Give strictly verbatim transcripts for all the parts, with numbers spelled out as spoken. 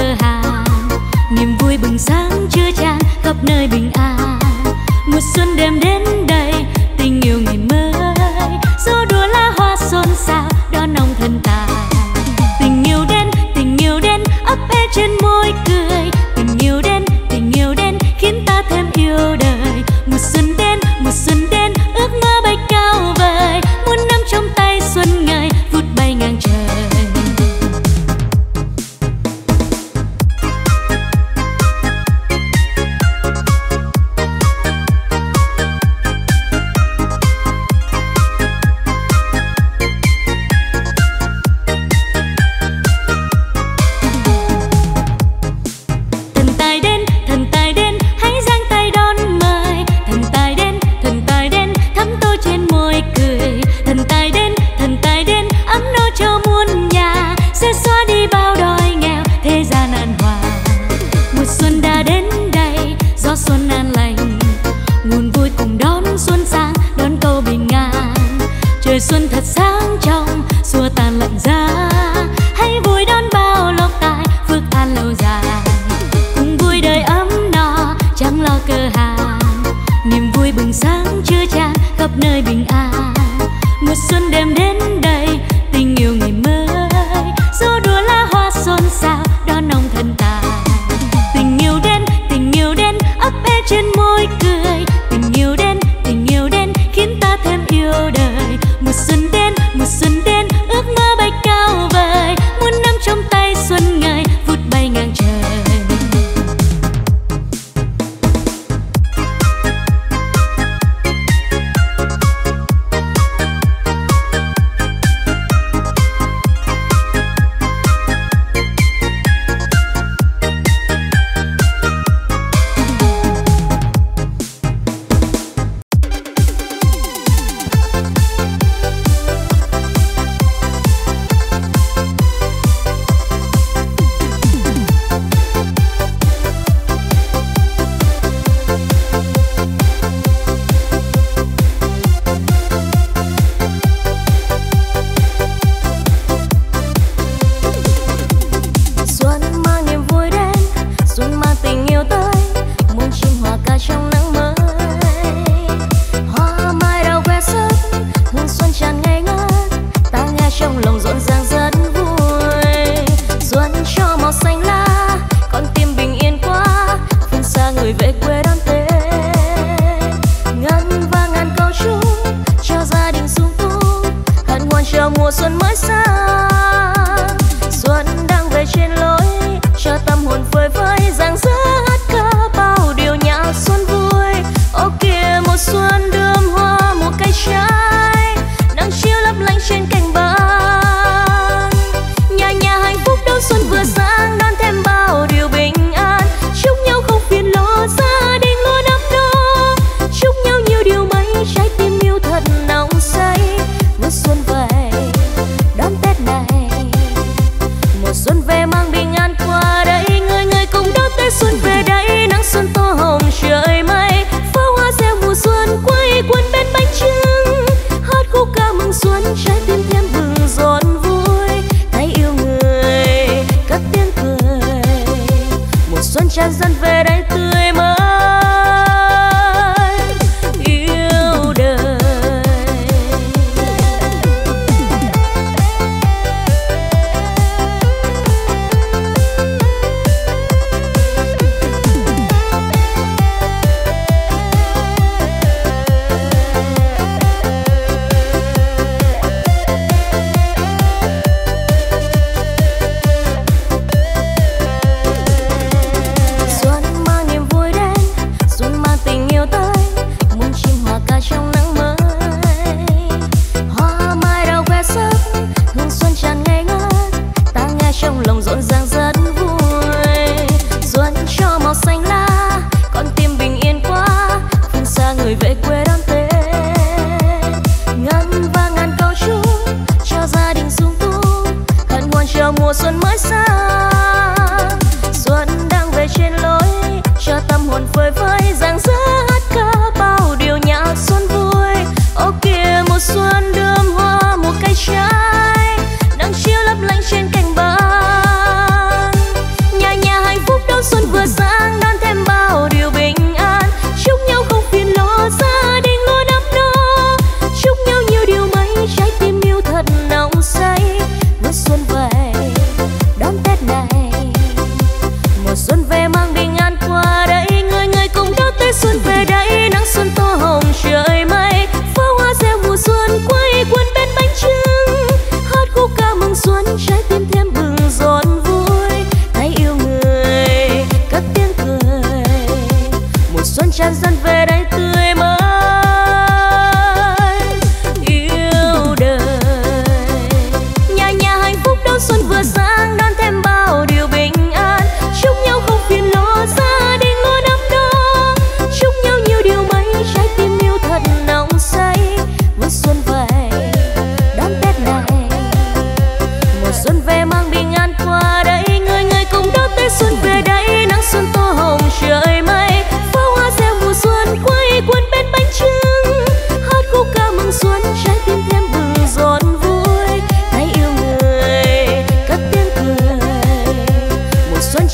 cờ hàng, niềm vui bừng sáng chứa chan khắp nơi bình an. Mùa xuân đêm đến đây, tình yêu ngày mới, gió đùa lá hoa xôn xao đón ông thần tài. Tình yêu đến, tình yêu đến ấp ê trên môi cười. Tình yêu đến, tình yêu đến khiến ta thêm yêu đời. Mùa xuân đến, mùa xuân đến ước mơ bay cao vời, muôn năm trong tay xuân ngời vút bay ngang trời. Xuân thật sáng trong xua tan lạnh giá, hãy vui đón bao lộc tài phước an lâu dài. Cùng vui đời ấm no chẳng lo cơ hàng, niềm vui bừng sáng chứa chan khắp nơi bình an. Mùa xuân đêm đến đây, tình yêu ngày mới, gió đùa lá hoa xôn xao đón ông thần tài. Tình yêu đến, tình yêu đến ấp ê trên môi cười. Tình yêu đến, tình yêu đến khiến ta thêm yêu đời. Mùa xuân đến, mùa xuân đến ước mơ bay cao vời, muôn năm trong tay xuân ngời vút bay ngang trời.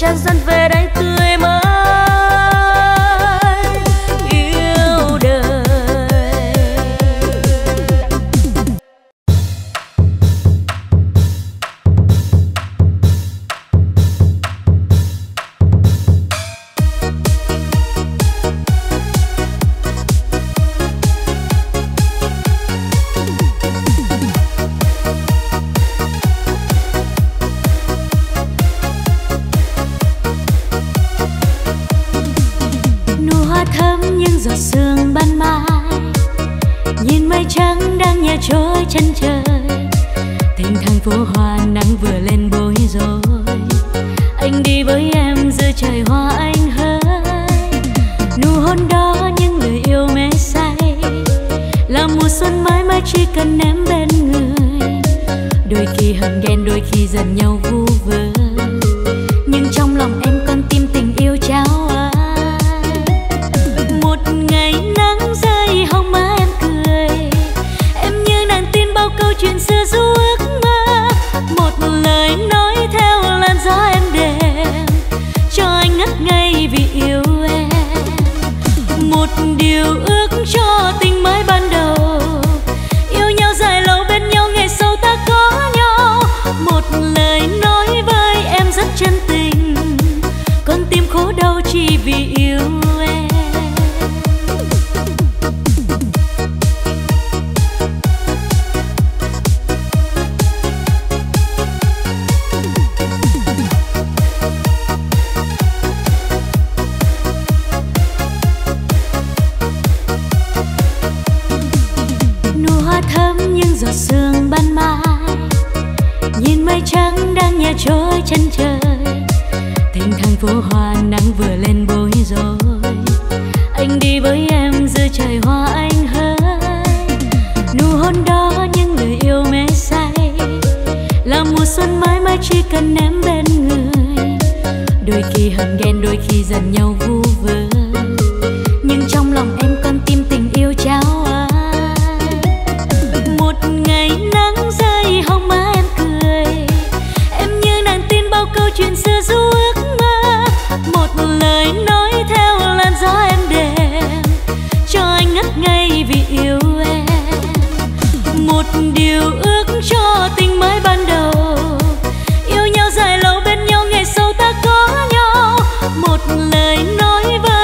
tràn dần về đây tươi mới yêu đời. Giọt sương ban mai, nhìn mây trắng đang nhẹ trôi chân trời. Thênh thang phố hoa nắng vừa lên bối rối. Anh đi với em giữa trời hoa anh hỡi. Nụ hôn đó những lời yêu mê say, là mùa xuân mãi mãi chỉ cần em bên người. Đôi khi hờn ghen đôi khi giận nhau vu vơ, nhưng trong lòng em con tim tình yêu trao ai. Một ngày nắng rơi hồng má em cười, em như nàng tin bao câu chuyện xưa ru ước mơ. Một lời nói theo làn gió em đêm, cho anh ngất ngây vì yêu em. Một điều ước cho tình mới ban đầu, yêu nhau dài lâu bên nhau ngày sau ta có nhau. Một lời nói với em rất chân tình, con tim khổ đau chỉ vì yêu em. Giọt sương ban mai, nhìn mây trắng đang nhẹ trôi chân trời. Thênh thang phố hoa nắng vừa lên bối rối. Anh đi với em giữa trời hoa anh hỡi. Nụ hôn đó những lời yêu mê say, là mùa xuân mãi mãi chỉ cần em bên người. Đôi khi hờn ghen đôi khi giận nhau vu vơ, nhưng trong lòng em con tim tình yêu trao ai. Một ngày nắng rơi hồng má em cười, em như nàng tin bao câu chuyện xưa ru ước mơ. Một lời nói theo làn gió em đêm, cho anh ngất ngây vì yêu em. Một điều ước cho tình mới ban đầu, yêu nhau dài lâu bên nhau ngày sau ta có nhau. Một lời nói với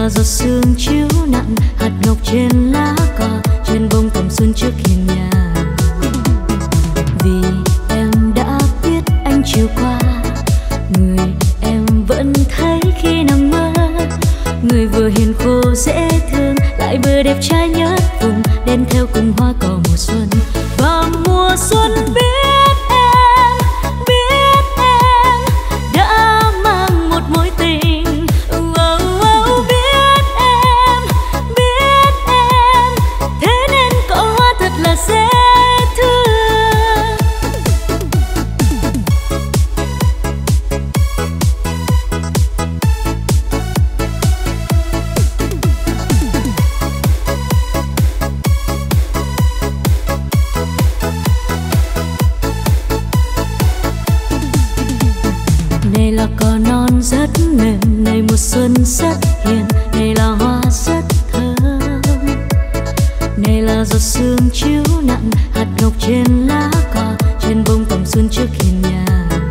là giọt sương chiếu nặng hạt ngọc trên lá cỏ, trên bông tầm xuân trước hiên nhà. Vì em đã biết anh chiều qua, người em vẫn thấy khi nằm mơ, người vừa hiền khô dễ thương lại vừa đẹp trai nhất vùng, đến theo cùng hoa cỏ mùa xuân. Và mùa xuân biết em, biết em đã mang một mối tình. Oh, oh, biết em, biết em, thế nên cỏ hoa thật là dễ thương. Này là cỏ non rất mềm, này mùa xuân rất hiền, này là hoa rất thơm, này là giọt sương chiếu nặng hạt ngọc trên lá cỏ, trên bông tầm xuân trước hiên nhà.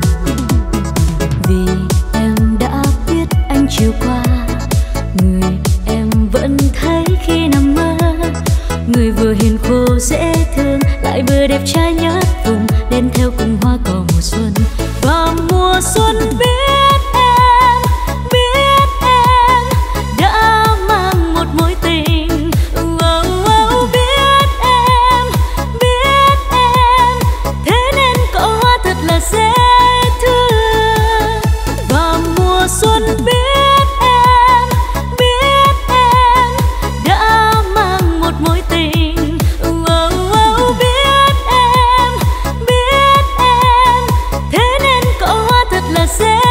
Vì em đã biết anh chiều qua, người em vẫn thấy khi nằm mơ, người vừa hiền khô dễ thương lại vừa đẹp trai nhất vùng, đến theo cùng hoa cỏ mùa xuân. Và mùa xuân biết em, biết em đã mang một mối tình. Oh, oh, biết em, biết em, thế nên cỏ hoa thật là dễ thương. Và mùa xuân biết em, biết em đã mang một mối tình. Oh, oh, biết em, biết em, thế nên cỏ hoa thật là dễ thương.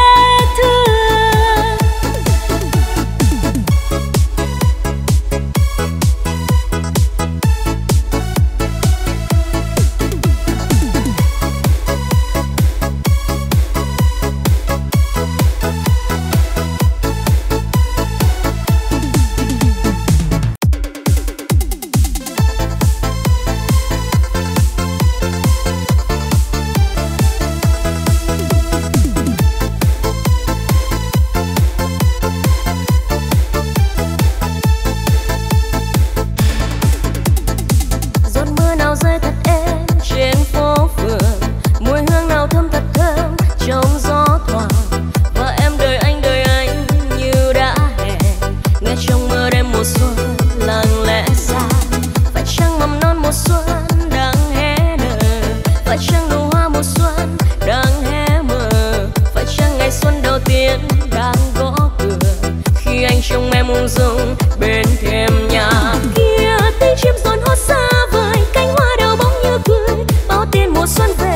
Giọt mưa nào rơi thật êm trên phố phường, mùi hương nào thơm thật thơm trong gió thoảng. Và em đợi anh đợi anh như đã hẹn, nghe trong mơ đêm mùa xuân lặng lẽ xa. Phải chăng mầm non mùa xuân đang hé nở, phải chăng nụ hoa mùa xuân đang hé mờ, phải chăng ngày xuân đầu tiên đang gõ cửa, khi anh trông em ung dung bên thềm nhà. Kia tiếng chim rộn hót xa vời, cánh hoa đào bóng như cười, bao tiền mùa xuân về.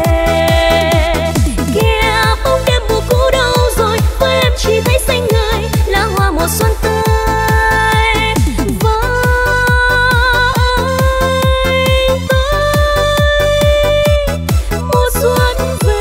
Kia bóng đêm mùa cũ đâu rồi, với em chỉ thấy xanh ngời là hoa mùa xuân tươi. Với với mùa xuân về.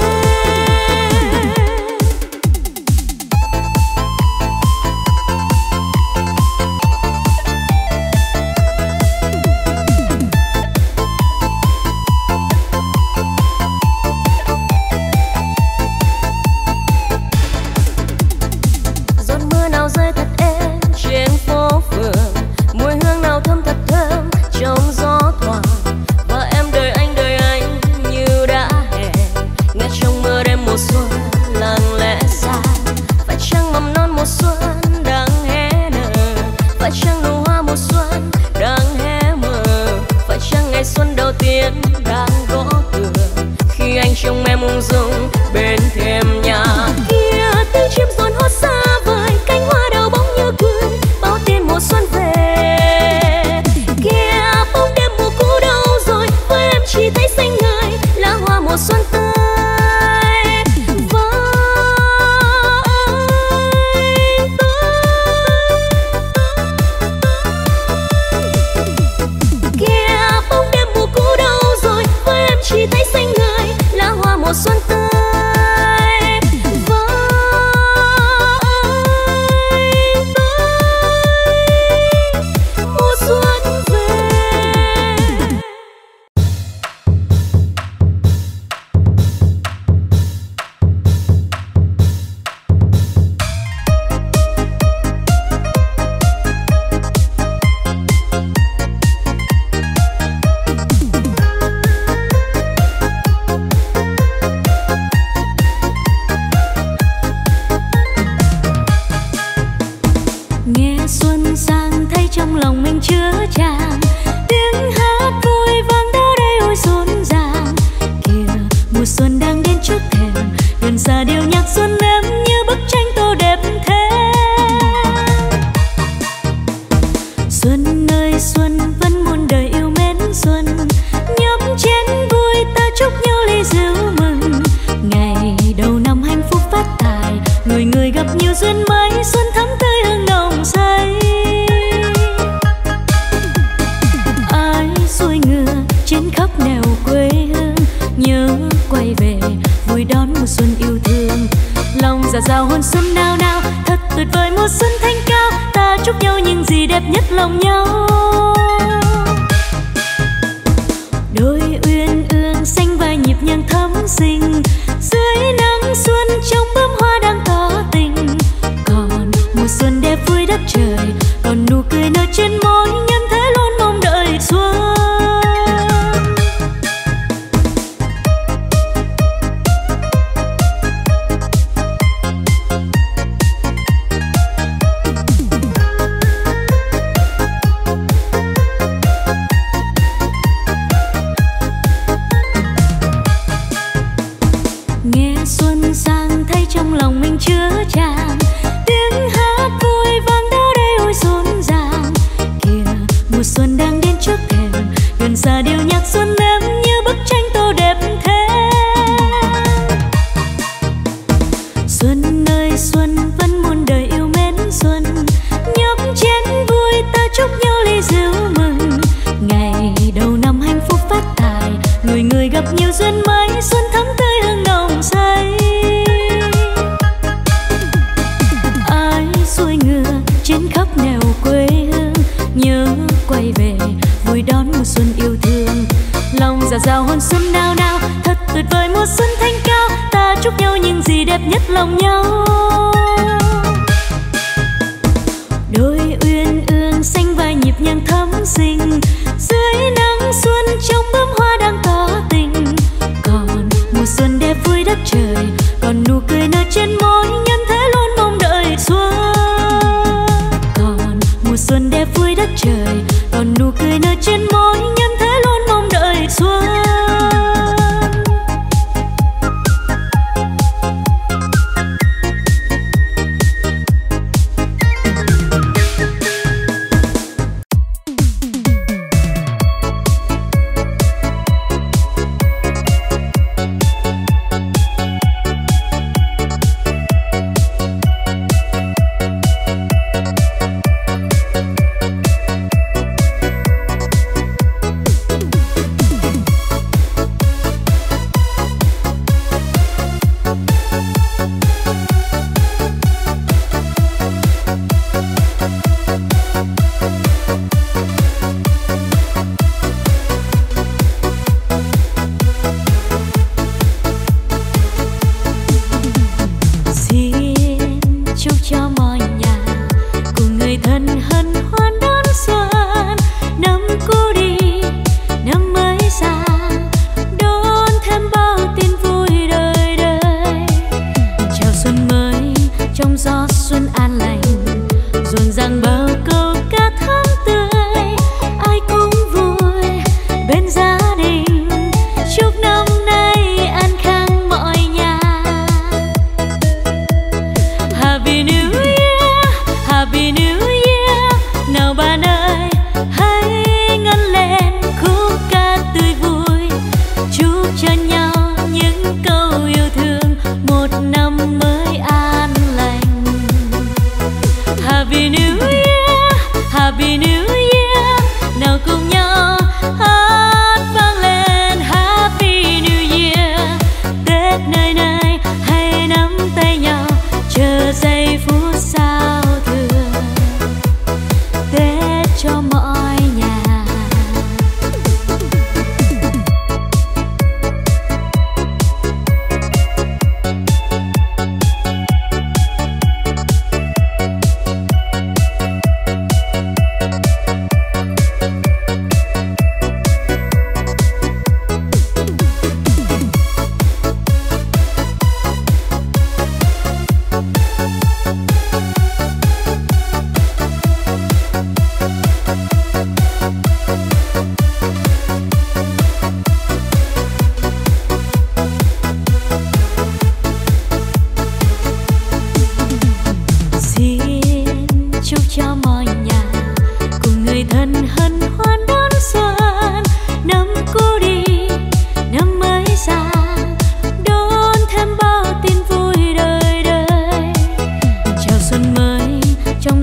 Giọt mưa nào rơi thật êm trên phố phường, mùi hương nào thơm thật thơm trong gió thoảng. Và em đợi anh đợi anh như đã hẹn, nghe trong mơ đêm mùa xuân lặng lẽ xa. Phải chăng mầm non mùa xuân đang hé nở, phải chăng nụ hoa mùa xuân đang hé mờ, phải chăng ngày xuân đầu tiên đang gõ cửa, khi anh trông em ung dung bên thềm nhà. Kia tiếng chim rộn hót xa vời, cánh hoa trong lòng mình chứa tràn. Tiếng hát vui vang đâu đây ôi rộn ràng. Kìa mùa xuân đang đến trước thềm, gần xa điệu nhạc xuân em như bức tranh tô đẹp thế. Xuân ơi xuân vẫn muôn đời yêu mến xuân, nhấp chén vui ta chúc nhau ly rượu mừng. Ngày đầu năm hạnh phúc phát tài, người người gặp nhiều duyên mới, xuân thắm tươi hương nồng say. Ai xuôi ngựa trên khắp nẻo quê hương, nhớ quay về vui đón mùa xuân yêu thương. Lòng dạt dào hôn xuân nao nao, thật tuyệt vời mùa xuân thanh cao. Ta chúc nhau những gì đẹp nhất lòng nhau. Đôi uyên ương xanh vai nhịp nhàng thắm xinh, dưới nắng xuân trong bướm hoa đang tỏ tình. Còn mùa xuân đẹp vui đất trời, còn nụ cười nở trên môi, nhân thế luôn mong đợi xuân. Trong lòng mình chứa tràn, tiếng hát vui vang đâu đây ôi rộn ràng. Kìa mùa xuân đang đến trước thềm, gần xa điệu nhạc xuân em như bức tranh tô đẹp thế. Xuân ơi xuân vẫn muôn đời yêu mến xuân, nhấp chén vui ta chúc nhau ly rượu mừng. Ngày đầu năm hạnh phúc phát tài, người người gặp nhiều duyên mới, xuân thắm tươi hương nồng say. Xuôi ngựa trên khắp nẻo quê hương, nhớ quay về vui đón mùa xuân yêu thương. Lòng dạt dào hôn xuân nao nao, thật tuyệt vời mùa xuân thanh cao. Ta chúc nhau những gì đẹp nhất lòng nhau. Đôi uyên ương xanh vai nhịp nhàng thắm xinh, dưới nắng xuân trong bướm hoa đang tỏ tình. Còn mùa xuân đẹp vui đất trời, còn nụ cười nở trên môi, nhân thế luôn mong đợi xuân. Xuân đẹp vui đất trời, còn nụ cười nở trên môi, nhân thế luôn mong đợi xuân.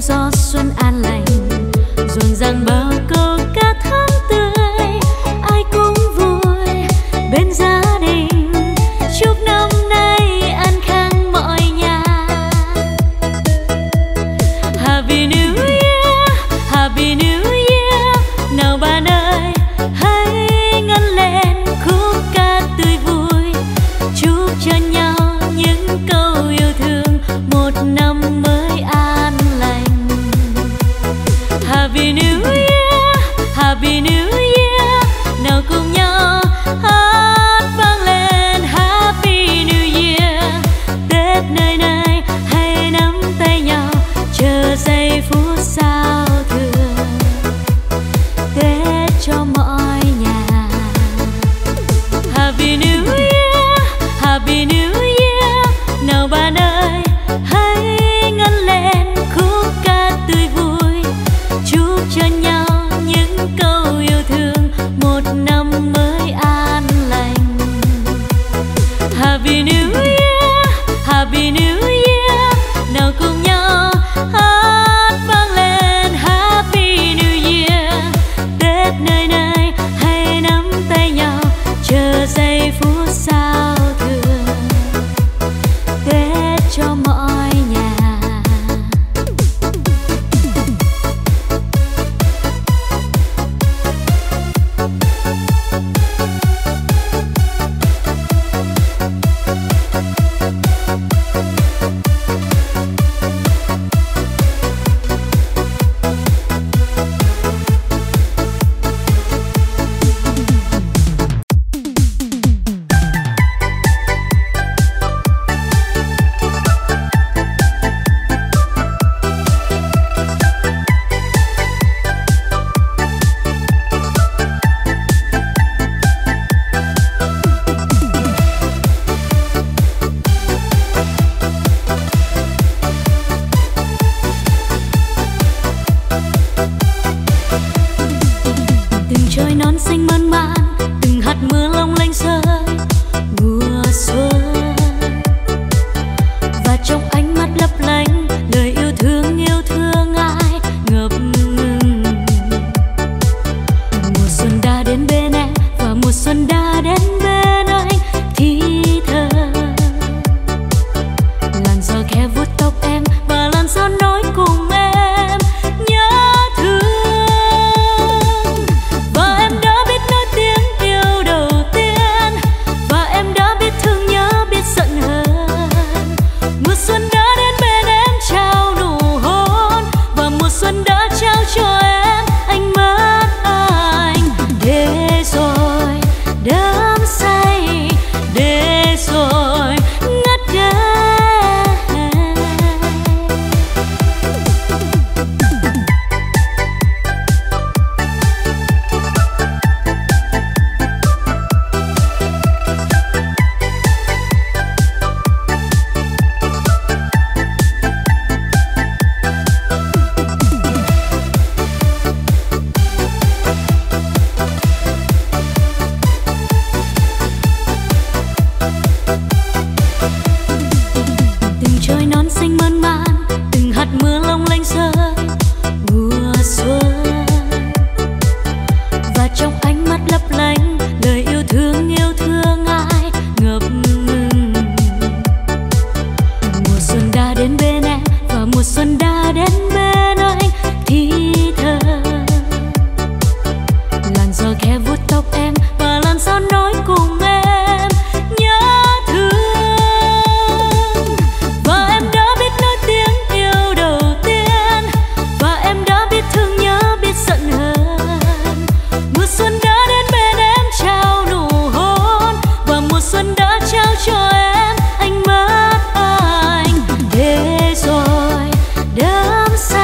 gió xuân an lành, rộn ràng bao câu ca tháng tươi. Ai cũng vui bên gia đình, chúc năm nay an khang mọi nhà. Happy New Year, Happy New Year. Nào bạn ơi hãy ngân lên khúc ca tươi vui, chúc cho nhau những câu yêu thương, một năm mới an lành. Happy New Year, Happy New Year. Nào cùng nhau hát vang lên Happy New Year. Tết nơi này hãy nắm tay nhau, chờ giây phút giao thừa, Tết cho mọi nhà. Happy New Year, Happy New Year. Nào bạn ơi hãy ngân lên khúc ca tươi vui, chúc cho nhau những câu yêu thương, một năm mới an lành. Happy New Year, Happy New Year. Nào cùng nhau hát vang lên Happy New Year. Tết nơi này hãy nắm tay nhau, chờ giây phút giao thừa, Tết cho mọi nhà. Từng trời nón xanh mơn man, từng hạt mưa long lanh rơi mùa xuân, và trong ánh mắt lấp lánh lời yêu thương yêu thương ai ngập ngừng. Mùa xuân đã đến bên em và mùa xuân đã đến bên anh thì thơ. Làn gió khẽ vuốt tóc em và làn gió nói cùng em nhớ thương. Và em đã biết nói tiếng yêu đầu tiên, và em đã biết thương nhớ biết giận hờn. Mùa xuân đã đến bên em trao nụ hôn, và mùa xuân đã trao cho em anh mất anh. Để rồi đắm say, để rồi ngất ngây. Từng trời nón xanh mơn man, từng hạt mưa long lanh rơi mùa xuân, và trong ánh mắt lấp lánh lời yêu thương yêu thương ai ngập ngừng. Mùa xuân đã đến bên em và mùa xuân đã đến bên anh thì thơ. Làn gió khẽ vuốt tóc em và làn gió nói cùng em nhớ thương. Và em đã biết nói tiếng yêu đầu tiên, và em đã biết thương nhớ biết giận hờn. Mùa xuân đã đến bên em trao nụ hôn, và mùa xuân đã trao cho em anh mất anh. Để rồi đắm say,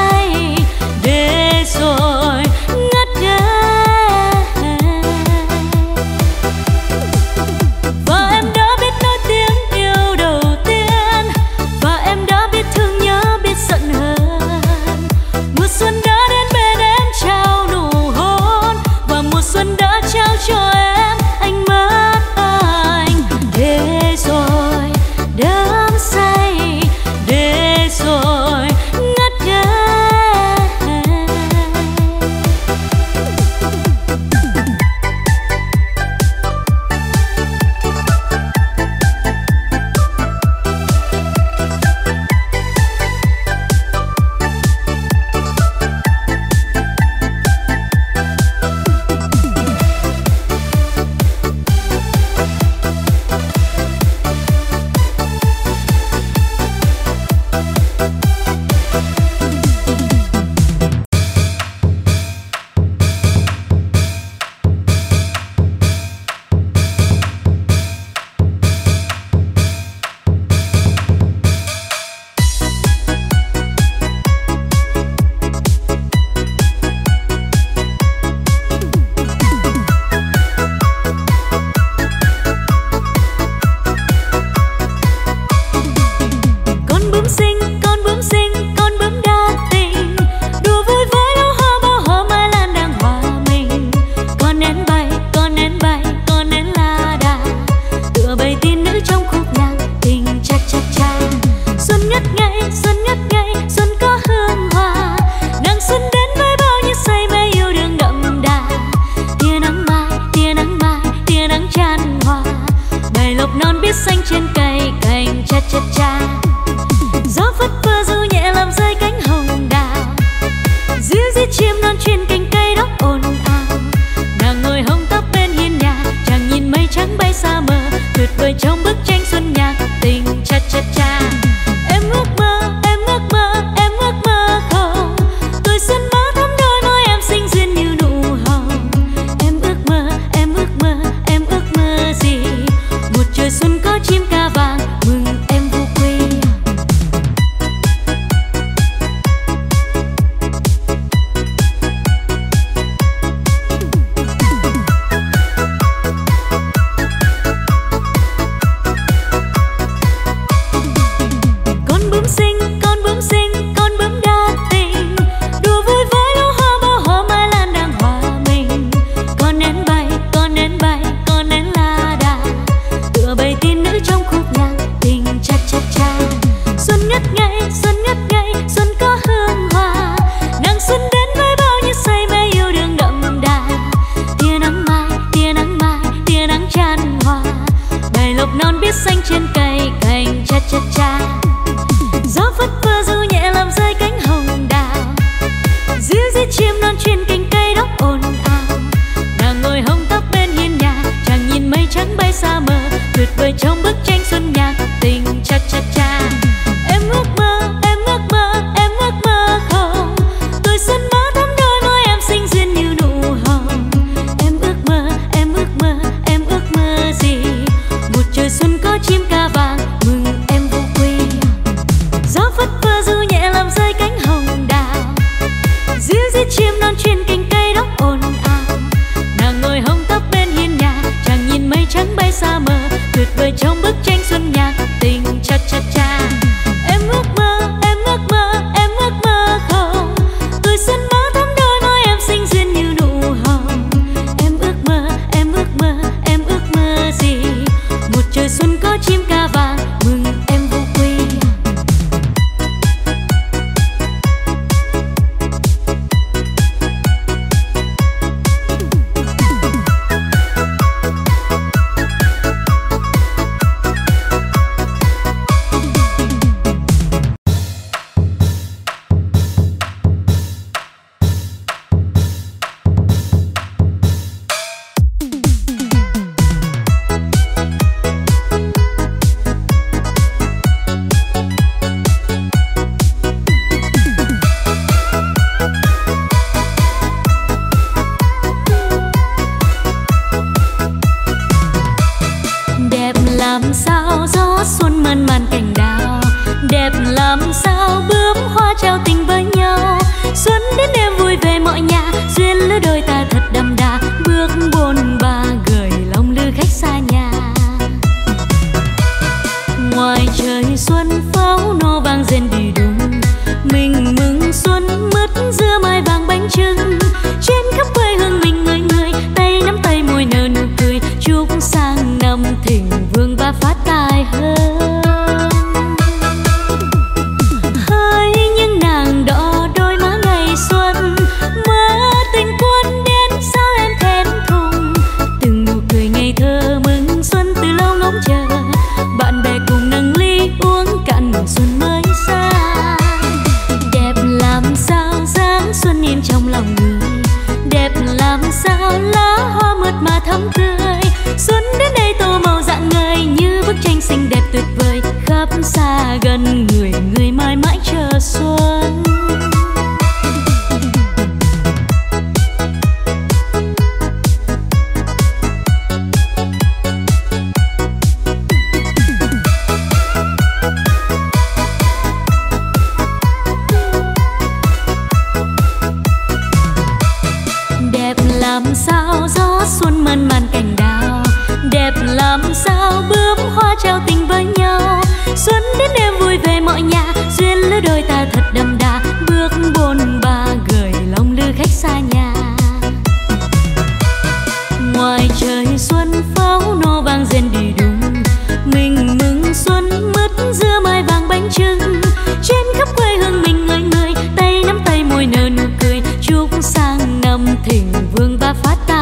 mứt dưa mai vàng bánh chưng. Trên khắp quê hương mình người người, tay nắm tay môi nở nụ cười, chúc sang năm thịnh vượng và phát tài hơn. Hỡi những nàng đỏ đôi má ngày xuân, mơ tình quân đến sao em thẹn thùng. Từng nụ cười ngây thơ mừng xuân từ lâu ngóng chờ, bạn bè cùng nâng ly uống cạn mùa xuân mới xa. Đẹp làm sao dáng xuân in trong lòng người, đẹp làm sao lá hoa mượt mà thắm tươi. Xuân đến đây tô màu rạng ngời như bức tranh xinh đẹp tuyệt vời, khắp xa gần người người mãi mãi chờ xuân. Đẹp làm sao gió xuân mơn man cành đào, đẹp làm sao bướm hoa trao tình với nhau. Xuân đến đêm vui về mọi nhà, duyên lứa đôi ta thật đậm đà, bước bôn ba gửi lòng lư khách xa nhà. Ngoài trời xuân pháo nô vang rền đi đùng, mình mừng xuân mứt dưa mai vàng bánh chưng. Trên khắp quê hương mình người người, tay nắm tay môi nở nụ cười, chúc sang năm thịnh vượng và phát tài.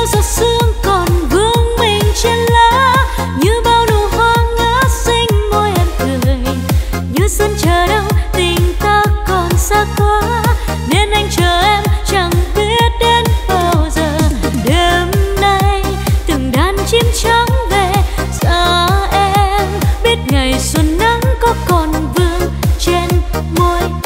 giọt sương còn vương mình trên lá, như bao nụ hoa ngát xinh môi em cười, như sân chờ đâu tình ta còn xa quá, nên anh chờ em chẳng biết đến bao giờ. Đêm nay từng đàn chim trắng về xa em, biết ngày xuân nắng có còn vương trên môi em.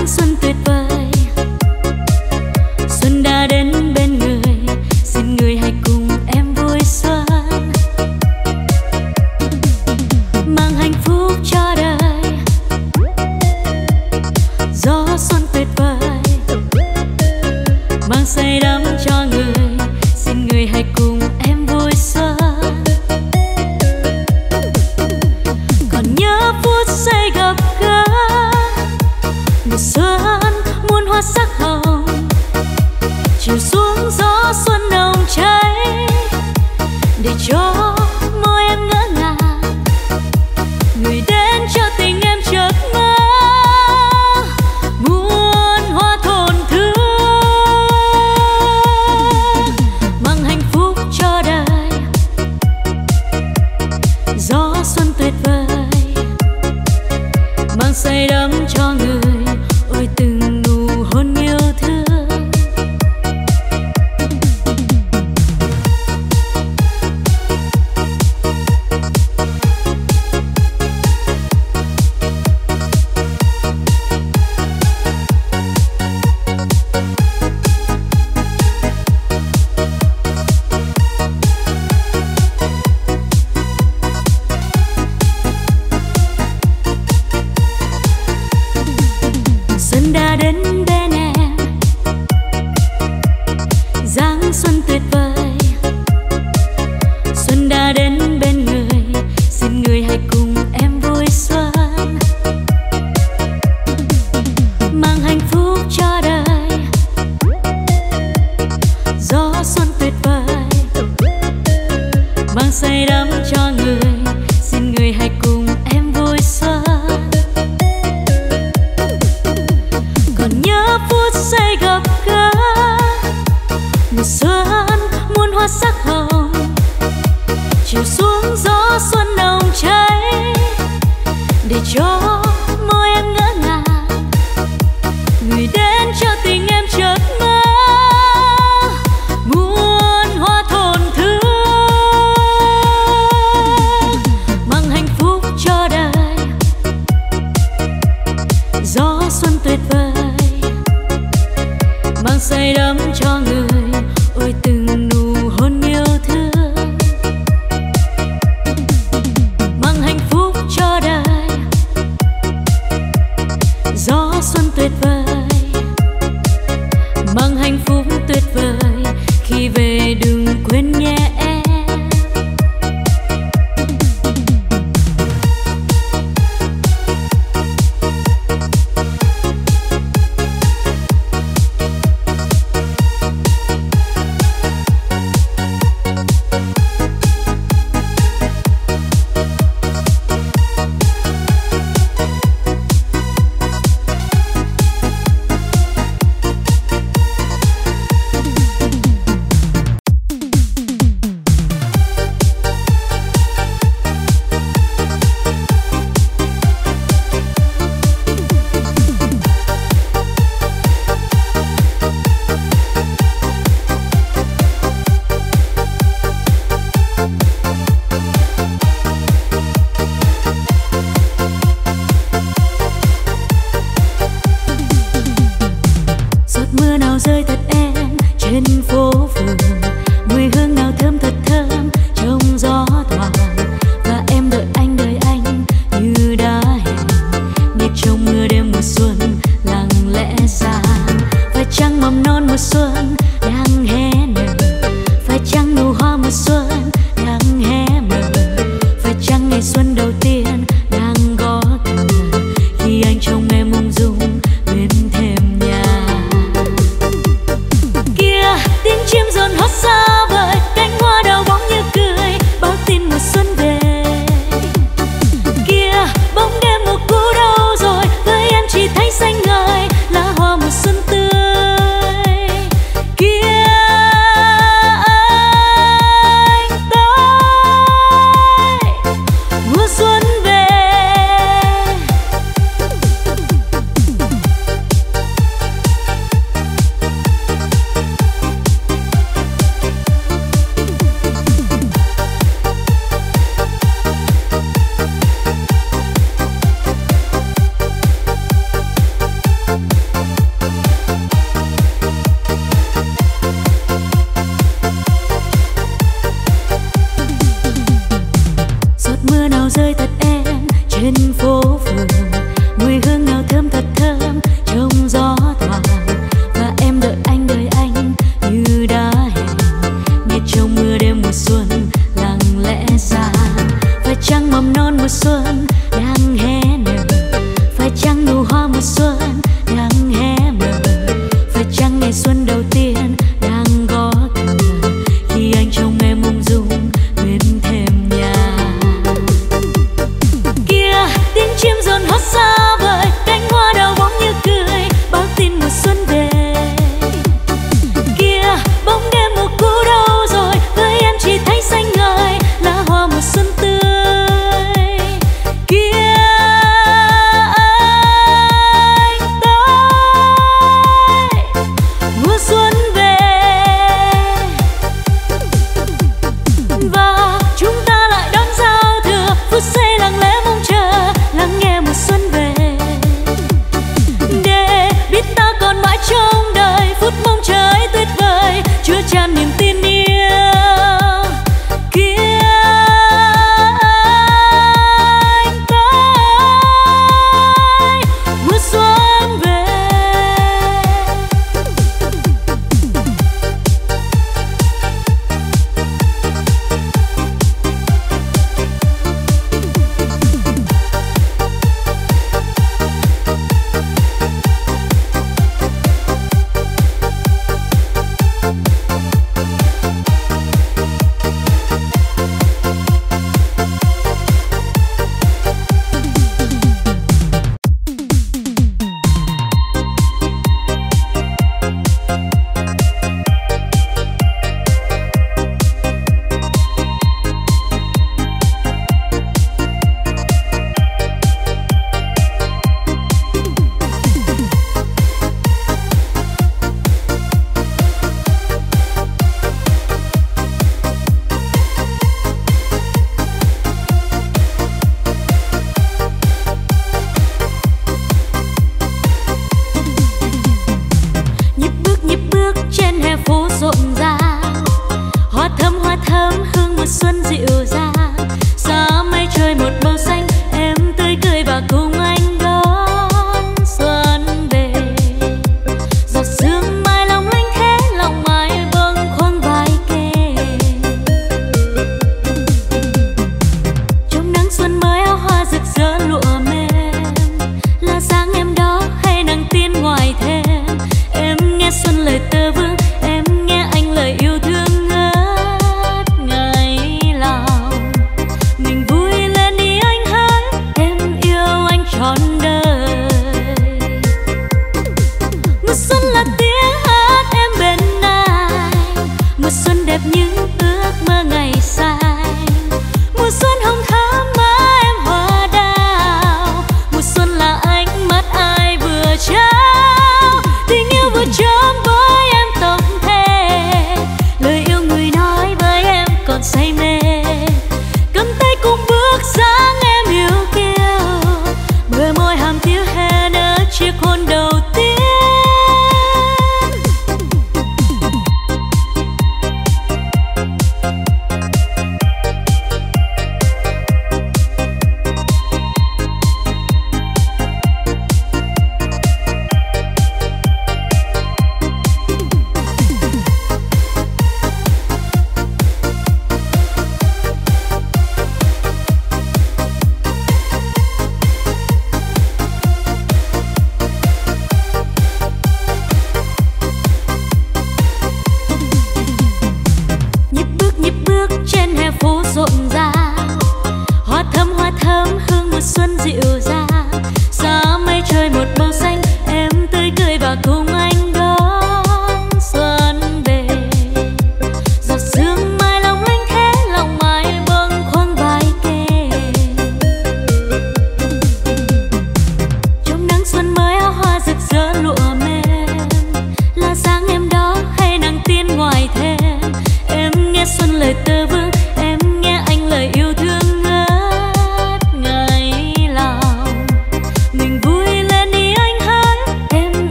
dáng xuân tuyệt vời. Xuân đã đến bên người, xin người hãy cùng em vui xuân, mang hạnh phúc cho đời. Gió xuân tuyệt vời, mang say đắm cho người, xin người hãy cùng em vui xuân. Còn nhớ phút giây gặp gỡ, mùa xuân muôn hoa sắc hồng, chiều xuống gió xuân nồng cháy, để cho môi em ngỡ ngàng. Người đến cho tình em chợt mơ, muôn hoa thổn thức, mang hạnh phúc cho đời. Gió xuân tuyệt vời, mang say đắm cho người, ôi từng nụ hôn yêu thương. Xuân đã đến bên em, dáng xuân tuyệt vời. Xuân đã đến bên người, xin người hãy cùng em vui xuân, mang hạnh phúc cho đời. Gió xuân tuyệt vời, mang say đắm cho người, xin người hãy cùng em vui xuân. Còn nhớ phút giây gặp gỡ, mùa xuân muôn hoa sắc hồng, chiều xuống gió xuân nồng cháy, để cho môi em ngỡ ngàng. Người đến cho tình em chợt mơ, muôn hoa thổn thức, mang hạnh phúc cho đời. Gió xuân tuyệt vời, mang say đắm cho người, ôi từng nụ hôn yêu thương, mang hạnh phúc cho đời. Gió xuân tuyệt vời, mang hạnh phúc tuyệt vời, khi về đừng quên nhé em. Mưa nào rơi thật em trên phố phường, mùi hương nào thơm thật thơm trong gió thoảng. Và em đợi anh đợi anh như đã hẹn, nhịp trong mưa đêm mùa xuân lặng lẽ xa. Phải chăng mầm non mùa xuân đang hé nở, phải chăng nụ hoa mùa xuân đang hé mở, phải chăng ngày xuân đầu tiên đang gõ cửa, khi anh trông em ung dung bên thềm nhà. Tiếng chim rộn hót xa vời, cánh hoa đào bóng như cười, báo tin mùa xuân về. Kia bóng đêm mùa cũ đâu rồi, với em chỉ thấy xanh ngời lá hoa mùa xuân tươi.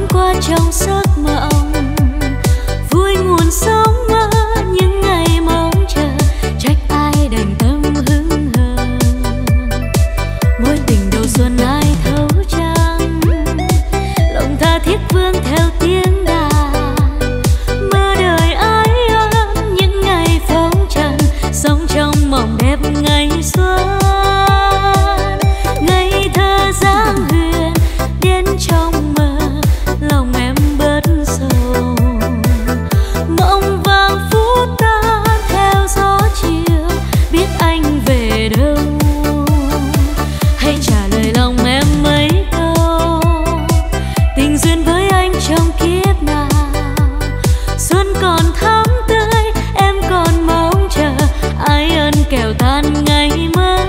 qua trong giấc mộng, vui nguồn sống mơ những ngày mong chờ, trách ai đành tâm hững hờ. Mối tình đầu xuân ai thấu chăng, lòng tha thiết vương theo tiếng đàn, mơ đời ái ân những ngày phong trần, sống trong mộng đẹp ngày xuân. Ngây thơ dáng huyền đến trong mơ, lòng em bớt sầu. Mộng vàng phút tan theo gió chiều, biết anh về đâu. Hãy trả lời lòng em mấy câu, tình duyên với anh trong kiếp nào. Xuân còn thắm tươi, em còn mong chờ, ái ân kẻo tan ngày mơ.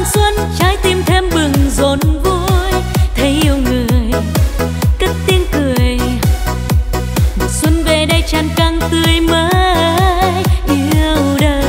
mừng xuân, trái tim thêm bừng rộn vui. Thấy yêu người cất tiếng cười, mùa xuân về đây tràn căng tươi mới yêu đời.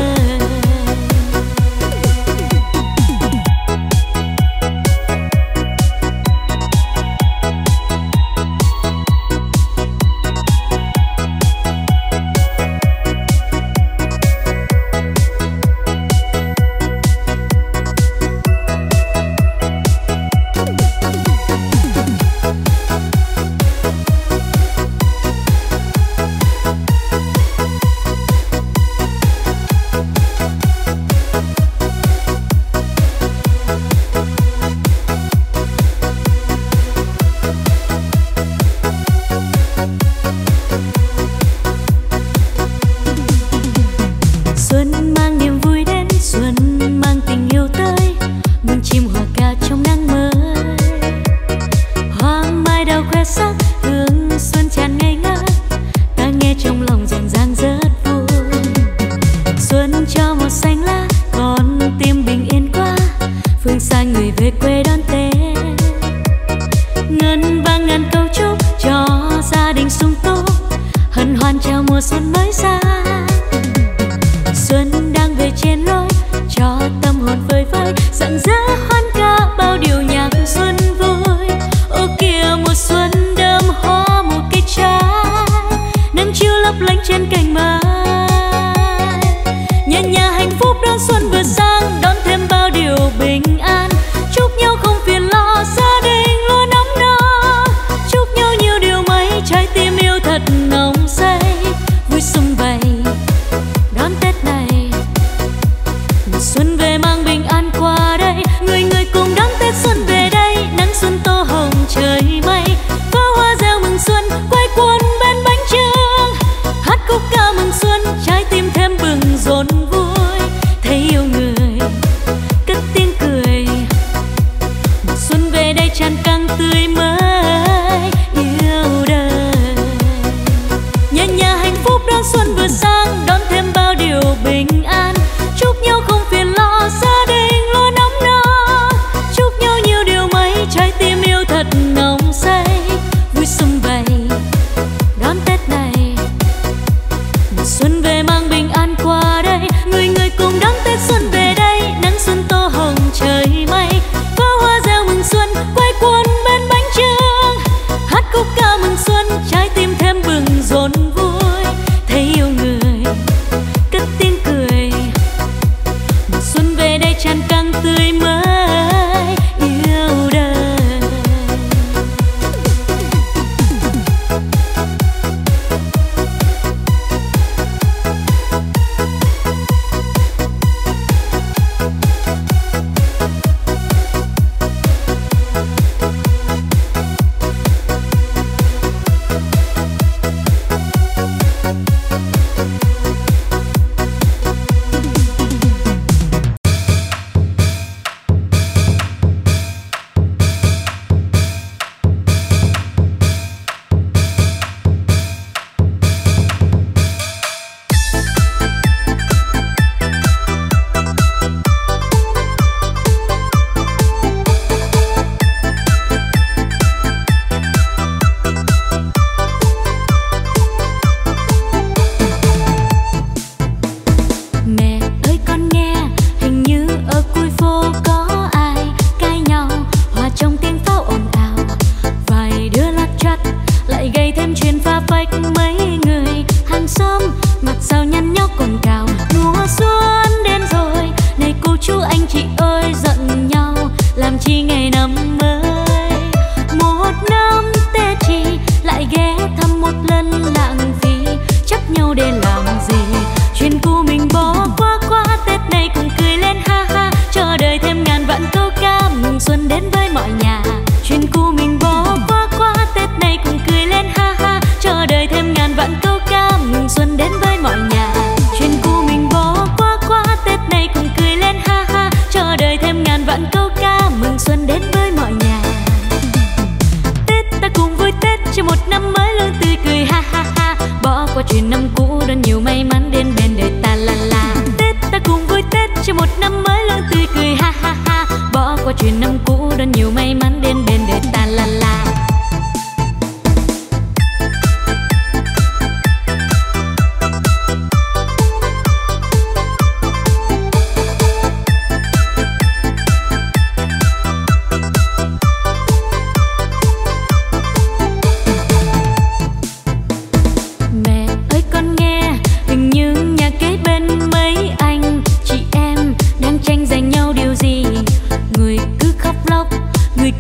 cho một năm mới luôn tươi cười ha ha ha.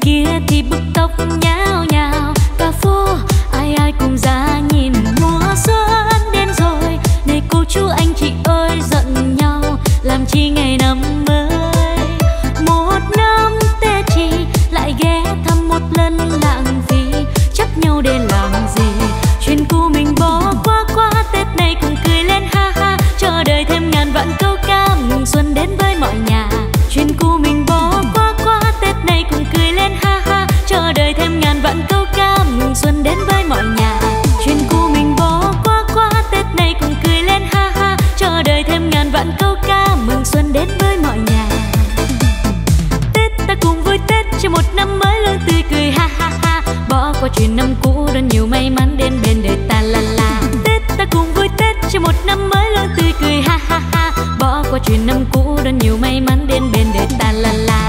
kia thì bức tóc nhao nhao, cả phố ai ai cùng ra nhìn. Mùa xuân đến rồi, này cô chú anh chị ơi giận nhau làm chi ngày năm mới. Một năm Tết chi lại ghé thăm một lần lãng phí, chấp nhau để làm gì? Chuyện cũ mình bỏ qua qua, Tết này cùng cười lên ha ha, chờ đợi thêm ngàn vạn câu ca mừng xuân đến với mọi nhà. Chuyện cũ mình bỏ qua qua, Tết này cùng cười lên ha ha, chờ đợi thêm ngàn vạn câu ca mừng xuân đến với mọi nhà. Chuyện cũ mình bỏ qua qua, Tết này cùng cười lên ha ha, chờ đợi thêm ngàn vạn câu ca mừng xuân đến với mọi nhà. Tết ta cùng vui Tết cho một năm mới luôn tươi cười ha ha ha, bỏ qua chuyện năm cũ đón nhiều may mắn đến bên đời ta la la. Tết ta cùng vui Tết cho một năm mới luôn tươi cười ha ha ha, bỏ qua chuyện năm cũ đón nhiều may mắn đến bên đời ta la la.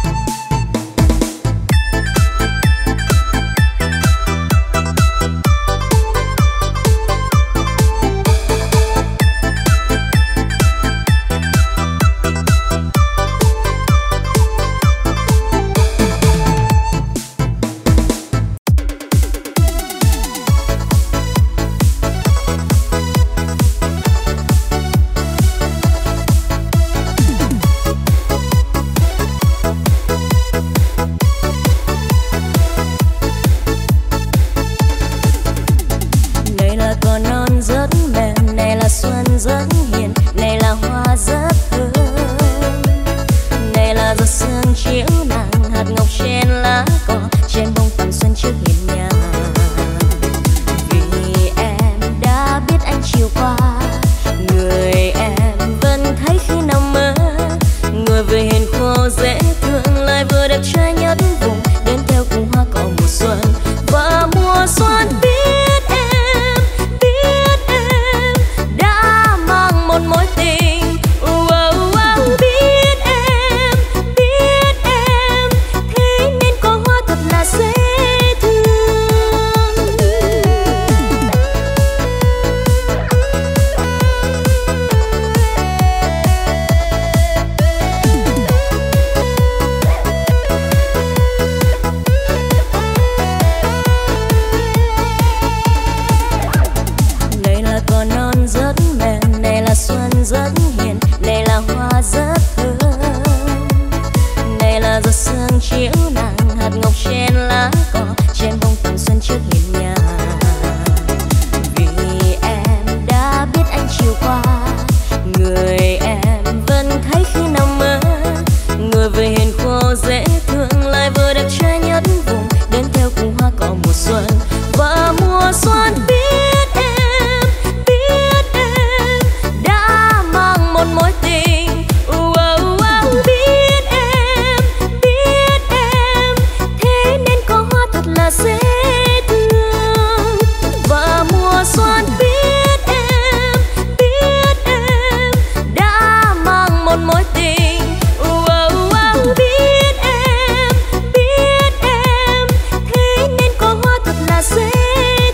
Rất hiền, này là hoa rất thơm, này là giọt sương chiếu nàng, hạt ngọc trên lá cỏ, trên bông tầm xuân trước hiên nhà. Vì em đã biết anh chiều qua, người em vẫn thấy khi nào mơ, người vừa hiền khô dễ thương, lại vừa đẹp trai nhất vùng, đến theo cùng hoa cỏ mùa xuân. Và mùa xuân biết em, biết em đã mang một mối tình. Oh, oh, oh, biết em, biết em, thế nên có hoa thật là dễ thương. Này là cỏ non rất mềm, này là xuân rất hiền, này là hoa rất thơm, này là giọt sương chiếu nàng, hạt ngọc trên lá cỏ, trên bông tầm xuân trước hiên nhà. Vì em đã biết anh chiều qua, người em vẫn thấy khi nào mơ, người vừa hiền khô dễ thương, lại vừa đẹp trai nhất vùng, đến theo cùng hoa cỏ mùa xuân. Và mùa xuân biết em, biết em đã mang một mối tình. Oh, oh, oh, biết em, biết em, thế nên có hoa thật là dễ thương. Và mùa xuân biết em, biết em đã mang một mối tình. Oh, oh, oh, biết em, biết em, thế nên có hoa thật là dễ thương.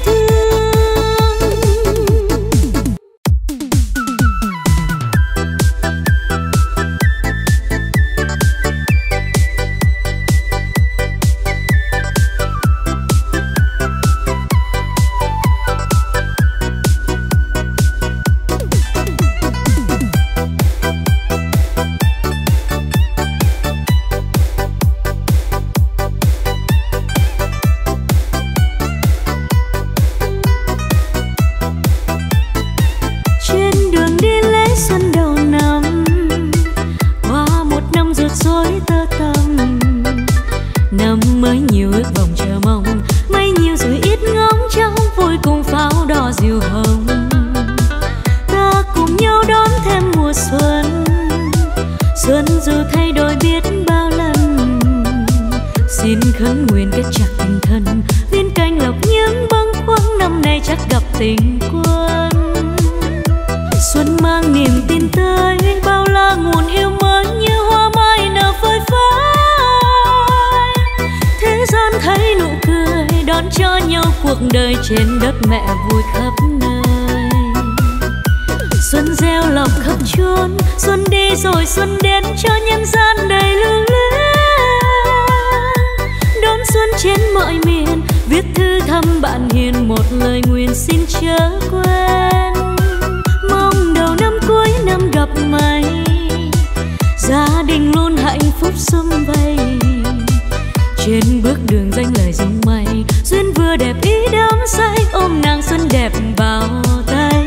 Trên đường đi lễ xuân đầu năm, qua một năm rượt rối tơ tầm, năm mới nhiều ước vọng chờ mong, mấy nhiều rồi ít ngóng trông, vui cùng pháo đỏ diều hồng. Ta cùng nhau đón thêm mùa xuân, xuân dù thay đổi biết bao lần, xin khấn nguyện kết chặt tình thân, viên canh lộc những bâng khuâng, năm nay chắc gặp tình quân. Xuân mang niềm tin tới, bao la nguồn yêu mới như hoa mai nở phơi phới. Thế gian thấy nụ cười, đón cho nhau cuộc đời trên đất mẹ vui khắp nơi. Xuân gieo lộc khắp chốn, xuân đi rồi xuân đến cho nhân gian đầy lưu luyến. mọi miền, viết thư thăm bạn hiền một lời nguyện xin chớ quên. Mong đầu năm cuối năm gặp may, gia đình luôn hạnh phúc sum vầy. Trên bước đường danh lời dòng mây, duyên vừa đẹp ý đắm say, ôm nàng xuân đẹp vào tay.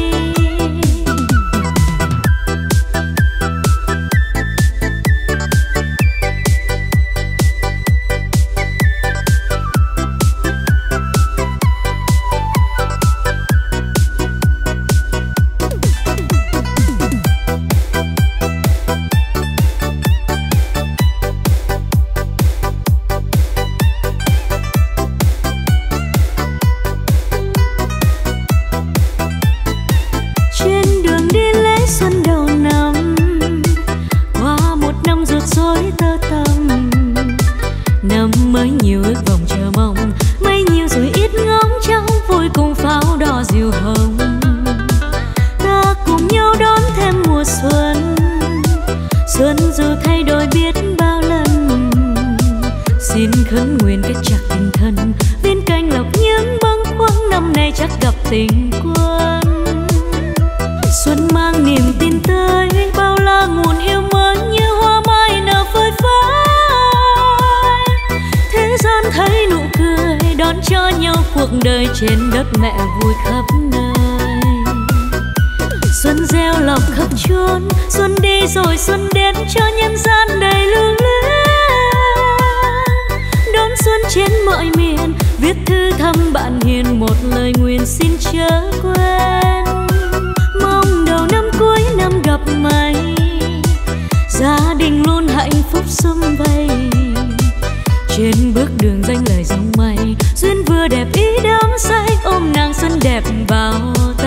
Tình quân xuân mang niềm tin tới, bao la nguồn yêu mới như hoa mai nở phơi phới. Thế gian thấy nụ cười đón cho nhau cuộc đời, trên đất mẹ vui khắp nơi. Xuân gieo lọc khắp chốn, xuân đi rồi xuân đến cho nhân gian đầy lưu luyến. Đón xuân trên mọi miền, viết thư thăm bạn hiền một lời nguyện xin chớ quên. Mong đầu năm cuối năm gặp may, gia đình luôn hạnh phúc sum vầy. Trên bước đường danh lời dòng mây, duyên vừa đẹp ý đắm say, ôm nàng xuân đẹp vào